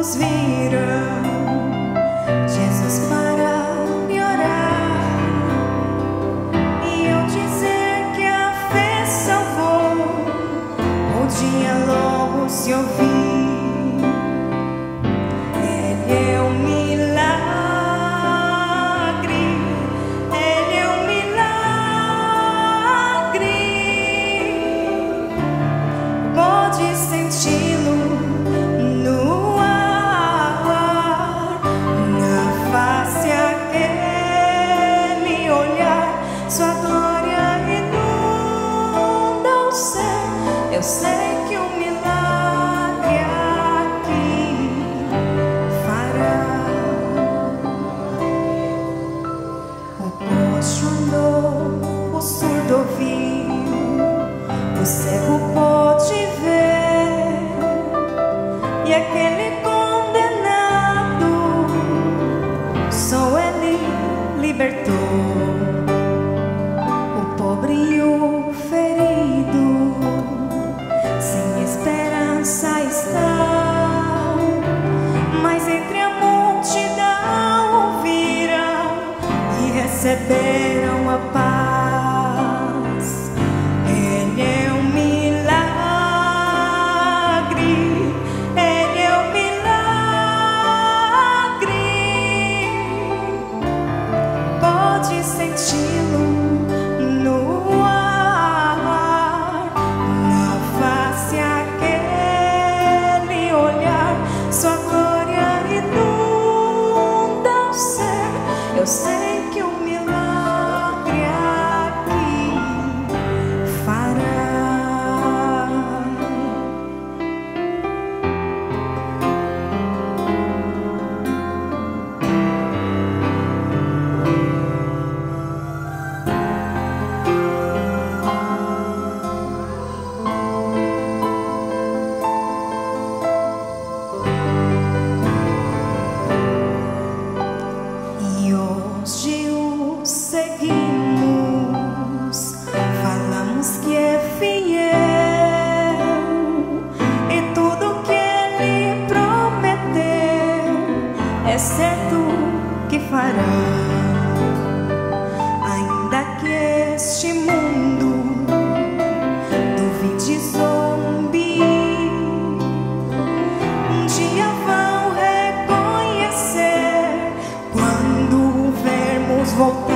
todos viram Jesus para me orar e eu dizer que a fé salvou, podia logo se ouvir. Ele é um milagre, Ele é um milagre, pode senti-lo no ar, na face aquele olhar, sua glória inunda o céu. Eu sei que um milagre aqui fará. O coxo andou, o surdo ouviu, o cego pôde ver, e aquele condenado só Ele libertou. O pobre e o ferido sem esperança está, mas entre a multidão ouviram e receberam a paz. Ele é um milagre, Ele é um milagre, pode senti-lo no ar, na face aquele olhar, sua glória inunda o céu. Eu sei que um milagre aqui fará. E hoje o seguimos, falamos que é fiel e tudo que Ele prometeu é certo que fará. Ainda que este mundo duvide, zombe, um dia vão reconhecer quando o vermos voltar.